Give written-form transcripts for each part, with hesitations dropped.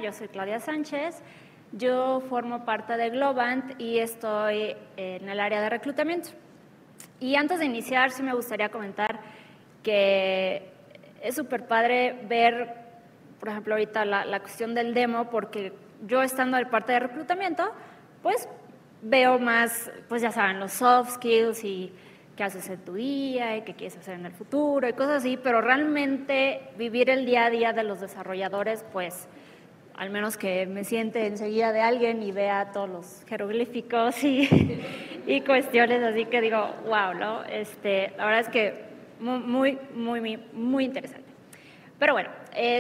yo soy Claudia Sánchez, yo formo parte de Globant y estoy en el área de reclutamiento. Y antes de iniciar, sí me gustaría comentar que es súper padre ver, por ejemplo, ahorita la cuestión del demo, porque yo estando en parte de reclutamiento, pues veo más, pues ya saben, los soft skills y qué haces en tu día y qué quieres hacer en el futuro y cosas así, pero realmente vivir el día a día de los desarrolladores, pues al menos que me siente enseguida de alguien y vea todos los jeroglíficos y cuestiones así que digo, wow, ¿no? La verdad es que muy interesante. Pero bueno,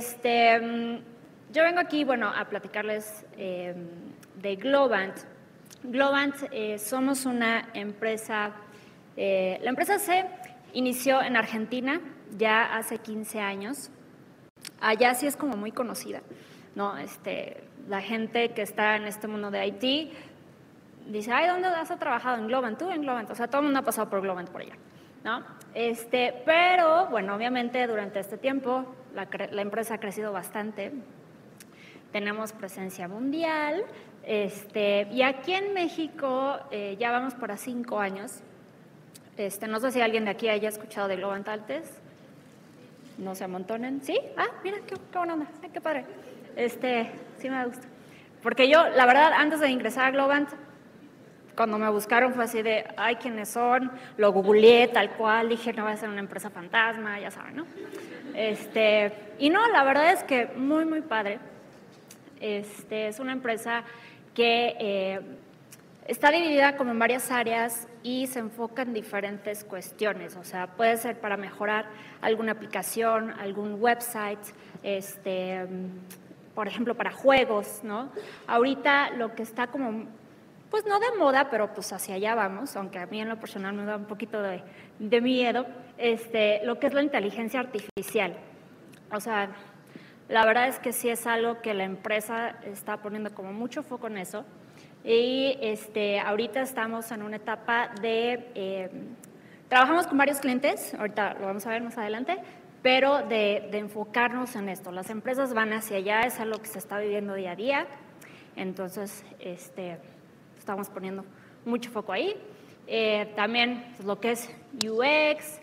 yo vengo aquí, bueno, a platicarles de Globant. Globant somos una empresa, la empresa se inició en Argentina ya hace 15 años. Allá sí es como muy conocida, ¿no? La gente que está en este mundo de IT dice, ay, ¿dónde has trabajado? En Globant, tú en Globant. O sea, todo el mundo ha pasado por Globant por allá, ¿no? Pero, bueno, obviamente durante este tiempo la empresa ha crecido bastante. Tenemos presencia mundial. Y aquí en México ya vamos para 5 años. No sé si alguien de aquí haya escuchado de Globant antes. No se amontonen. ¿Sí? Ah, mira, qué buena onda. Ay, qué padre. Sí me gusta. Porque yo, la verdad, antes de ingresar a Globant, cuando me buscaron fue así de, ay, ¿quiénes son? Lo googleé tal cual, dije, no va a ser una empresa fantasma, ya saben, ¿no? Y no, la verdad es que muy padre. Es una empresa que está dividida como en varias áreas y se enfoca en diferentes cuestiones. O sea, puede ser para mejorar alguna aplicación, algún website, por ejemplo, para juegos, ¿no? Ahorita lo que está como, pues no de moda, pero pues hacia allá vamos, aunque a mí en lo personal me da un poquito de miedo, lo que es la inteligencia artificial. O sea, la verdad es que sí es algo que la empresa está poniendo como mucho foco en eso. Y ahorita estamos en una etapa de, trabajamos con varios clientes, ahorita lo vamos a ver más adelante, pero de enfocarnos en esto. Las empresas van hacia allá, es algo que se está viviendo día a día, entonces estamos poniendo mucho foco ahí. También pues, lo que es UX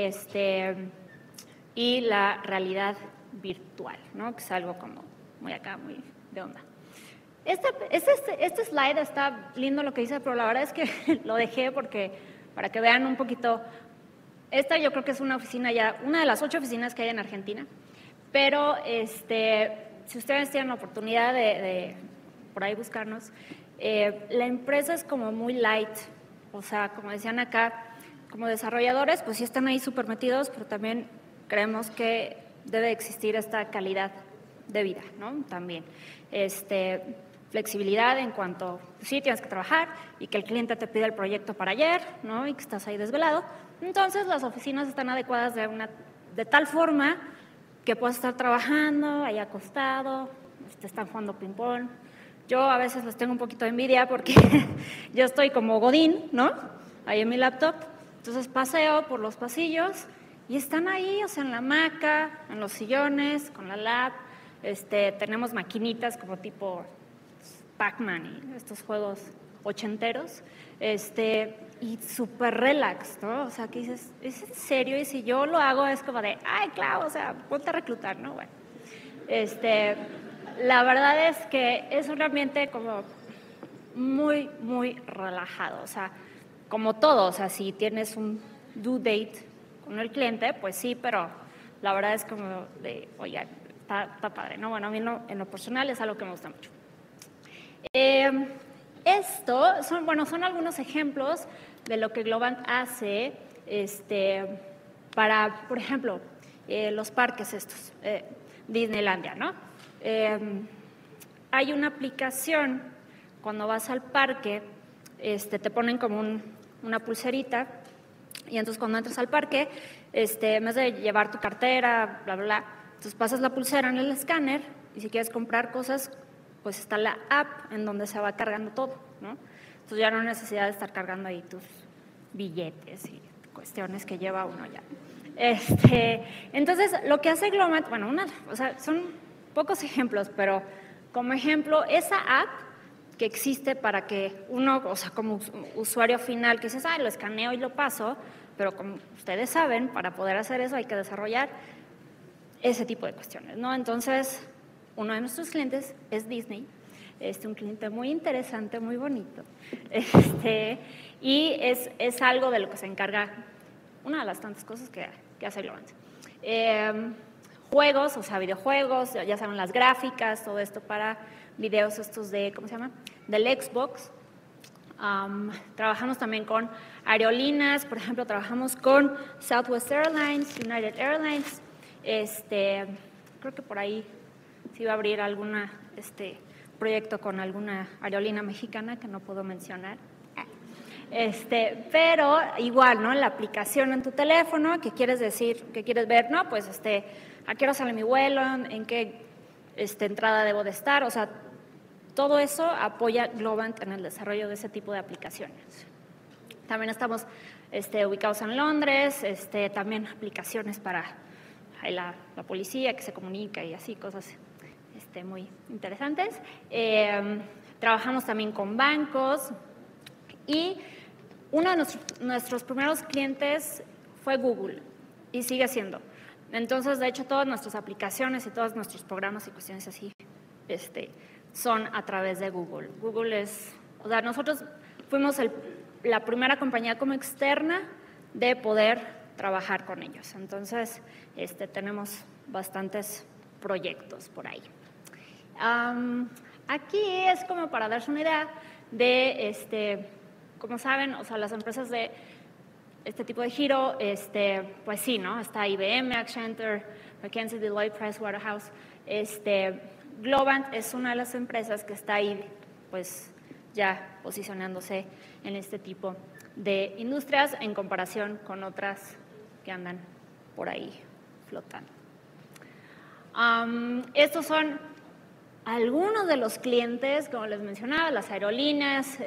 y la realidad virtual, ¿no? Que es algo como muy acá, muy de onda. Este slide está lindo lo que dice, pero la verdad es que lo dejé porque para que vean un poquito. Esta yo creo que es una oficina ya, una de las 8 oficinas que hay en Argentina, pero si ustedes tienen la oportunidad de por ahí buscarnos, la empresa es como muy light, o sea, como decían acá, como desarrolladores, pues sí están ahí súper metidos, pero también creemos que debe existir esta calidad de vida, ¿no? También. Flexibilidad en cuanto, sí, tienes que trabajar y que el cliente te pide el proyecto para ayer, ¿no? Y que estás ahí desvelado. Entonces, las oficinas están adecuadas de tal forma que puedes estar trabajando, ahí acostado, están jugando ping-pong. Yo a veces les tengo un poquito de envidia porque yo estoy como Godín, ¿no? Ahí en mi laptop. Entonces, paseo por los pasillos y están ahí, o sea, en la hamaca, en los sillones, con la lap. Tenemos maquinitas como tipo Pac-Man y estos juegos ochenteros, y súper relax, ¿no? O sea, que dices, ¿es en serio? Y si yo lo hago es como de, ay, claro, o sea, ponte a reclutar, ¿no? Bueno, la verdad es que es un ambiente como muy relajado, o sea, como todo, o sea, si tienes un due date con el cliente, pues sí, pero la verdad es como de, oye, está padre, ¿no? Bueno, a mí en lo personal es algo que me gusta mucho. Esto son algunos ejemplos de lo que Globant hace para, por ejemplo, los parques estos, Disneylandia, ¿no? Hay una aplicación, cuando vas al parque, te ponen como una pulserita, y entonces cuando entras al parque, en vez de llevar tu cartera, bla, bla, bla, entonces pasas la pulsera en el escáner, y si quieres comprar cosas, pues está la app en donde se va cargando todo, ¿no? Entonces ya no hay necesidad de estar cargando ahí tus billetes y cuestiones que lleva uno ya. Entonces, lo que hace Globant, bueno, o sea, son pocos ejemplos, pero Como ejemplo, esa app que existe para que uno, o sea, como usuario final, que dices, lo escaneo y lo paso, pero como ustedes saben, para poder hacer eso hay que desarrollar ese tipo de cuestiones, ¿no? Entonces, uno de nuestros clientes es Disney, un cliente muy interesante, muy bonito, y es algo de lo que se encarga, una de las tantas cosas que hace Globant. Juegos, o sea, videojuegos, ya saben, las gráficas, todo esto para videos estos de, ¿cómo se llama?, del Xbox. Trabajamos también con aerolíneas, por ejemplo, trabajamos con Southwest Airlines, United Airlines, creo que por ahí sí va a abrir algún proyecto con alguna aerolínea mexicana que no puedo mencionar. Pero igual, ¿no? La aplicación en tu teléfono, ¿qué quieres decir? ¿Qué quieres ver? No, pues, ¿a qué hora sale mi vuelo? ¿En qué entrada debo de estar? O sea, todo eso apoya Globant en el desarrollo de ese tipo de aplicaciones. También estamos ubicados en Londres, también aplicaciones para la policía que se comunica y así, cosas muy interesantes. Trabajamos también con bancos y uno de nuestros primeros clientes fue Google y sigue siendo. Entonces, de hecho, todas nuestras aplicaciones y todos nuestros programas y cuestiones así son a través de Google. Google o sea, nosotros fuimos la primera compañía como externa de poder trabajar con ellos. Entonces, tenemos bastantes proyectos por ahí. Aquí es como para darse una idea de, como saben, o sea, las empresas de este tipo de giro, pues sí, ¿no? Está IBM, Accenture, McKinsey, Deloitte, Pricewaterhouse. Globant es una de las empresas que está ahí, pues, ya posicionándose en este tipo de industrias en comparación con otras que andan por ahí flotando. Estos son algunos de los clientes, como les mencionaba, las aerolíneas,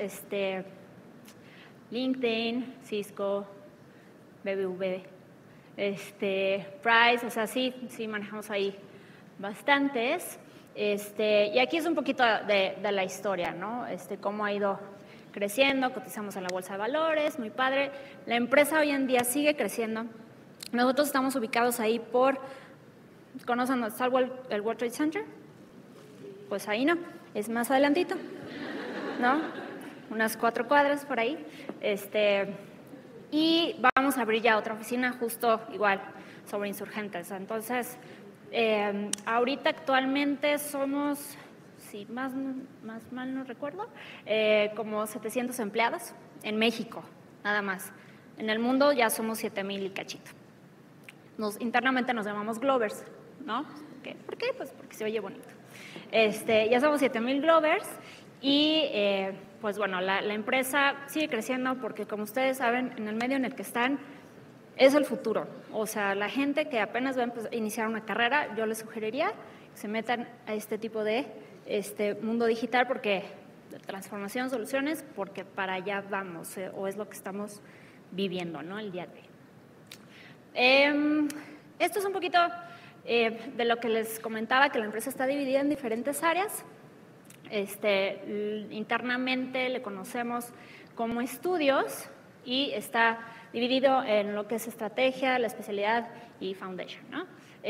LinkedIn, Cisco, BBV, Price, o sea, sí manejamos ahí bastantes. Y aquí es un poquito de la historia, ¿no? Cómo ha ido creciendo, cotizamos en la Bolsa de Valores, muy padre. La empresa hoy en día sigue creciendo. Nosotros estamos ubicados ahí ¿conocen dónde está el World Trade Center? Pues ahí no, es más adelantito, ¿no? Unas 4 cuadras por ahí. Y vamos a abrir ya otra oficina justo igual sobre Insurgentes. Entonces, ahorita actualmente somos, si más mal no recuerdo, como 700 empleados en México, nada más. En el mundo ya somos 7,000 y cachito. Internamente nos llamamos Glovers, ¿no? ¿Por qué? Pues porque se oye bonito. Ya somos 7,000 Glovers y pues bueno, la empresa sigue creciendo porque, como ustedes saben, en el medio en el que están es el futuro. O sea, la gente que apenas va a iniciar una carrera, yo les sugeriría que se metan a este tipo de mundo digital porque de transformación, soluciones, porque para allá vamos, o es lo que estamos viviendo, ¿no? El día de hoy. Esto es un poquito de lo que les comentaba, que la empresa está dividida en diferentes áreas. Internamente le conocemos como estudios y está dividido en lo que es estrategia, la especialidad y foundation, ¿no?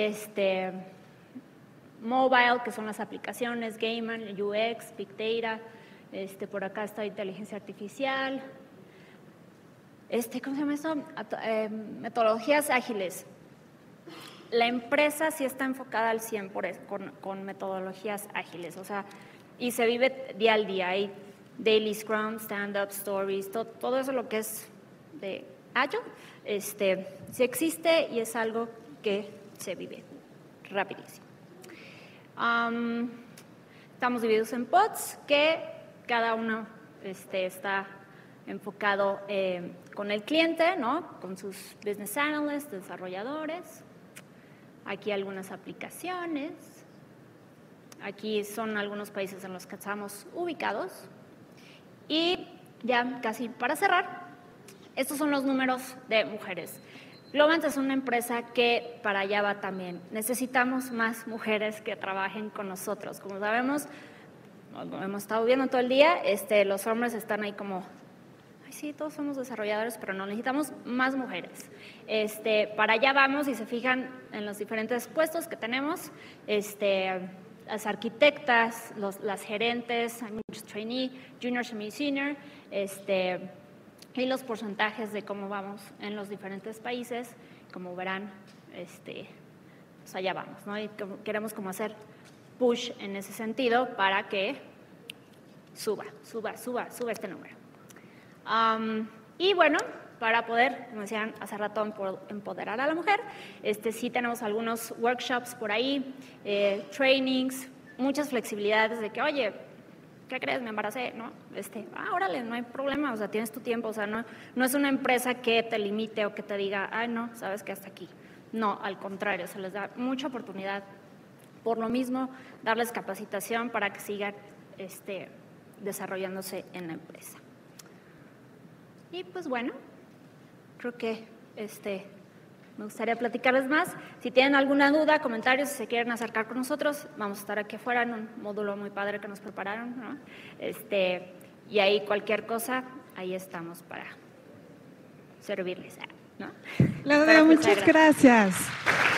Mobile, que son las aplicaciones, Gaiman, UX, Big Data, por acá está inteligencia artificial, ¿cómo se llama esto? Metodologías ágiles. La empresa sí está enfocada al 100 con metodologías ágiles, o sea, y se vive día al día. Hay daily scrum, stand-up, stories, todo eso lo que es de Agile, sí existe y es algo que se vive rapidísimo. Estamos divididos en pods que cada uno está enfocado con el cliente, ¿no? Con sus business analysts, desarrolladores. Aquí algunas aplicaciones. Aquí son algunos países en los que estamos ubicados. Y ya casi para cerrar, estos son los números de mujeres. Globant es una empresa que para allá va también. Necesitamos más mujeres que trabajen con nosotros. Como sabemos, hemos estado viendo todo el día, los hombres están ahí como, ay, sí, todos somos desarrolladores, pero no, necesitamos más mujeres. Para allá vamos, y se fijan en los diferentes puestos que tenemos, las arquitectas, las gerentes, hay muchos trainee, junior, semi-senior, y los porcentajes de cómo vamos en los diferentes países. Como verán, pues allá vamos, ¿no? Y queremos como hacer push en ese sentido para que suba este número. Y bueno, para poder, como decían hace rato, empoderar a la mujer, sí tenemos algunos workshops por ahí, trainings, muchas flexibilidades de que, oye, ¿qué crees? Me embaracé, ¿no? Órale, no hay problema, o sea, tienes tu tiempo, o sea, no es una empresa que te limite o que te diga, ay, no, sabes que hasta aquí. No, al contrario, se les da mucha oportunidad. Por lo mismo, darles capacitación para que sigan desarrollándose en la empresa. Y pues bueno, creo que me gustaría platicarles más. Si tienen alguna duda, comentarios, si se quieren acercar con nosotros, vamos a estar aquí afuera en un módulo muy padre que nos prepararon, ¿no? Y ahí cualquier cosa, ahí estamos para servirles, ¿no? Claudia, muchas gracias.